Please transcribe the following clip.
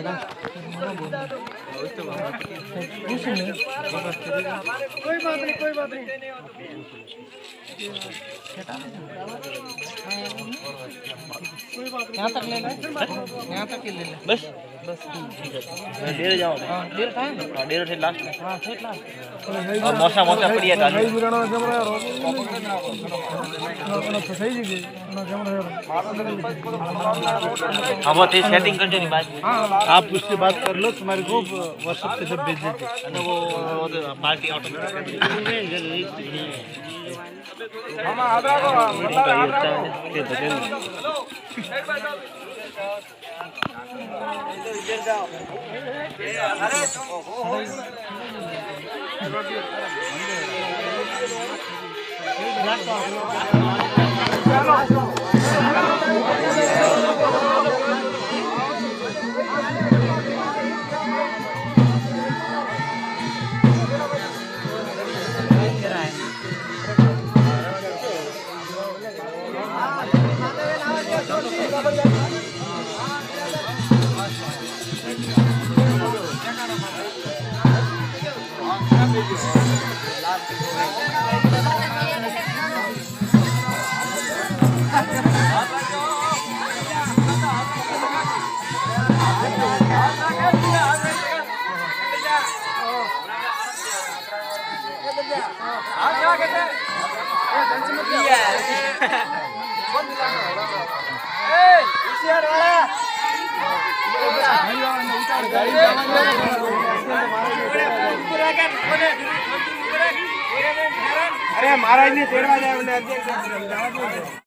कोई बात नहीं। यहाँ तक ले ले, यहाँ तक ले ले बस ठीक है। मैं डेढ़ जाऊँ। हाँ डेढ़ था ना। हाँ डेढ़ से लास्ट में। हाँ ठीक लास्ट। और मौसा पड़ी है दादी। हाँ वो तेज सेटिंग कर जो नहीं बात। आप उससे बात कर लो, तुम्हारे को व्हाट्सएप पे सब भेज देते। अरे वो पार्टी ऑटोमेटिक हम आधा को अरे महाराज ने तेरवा जाए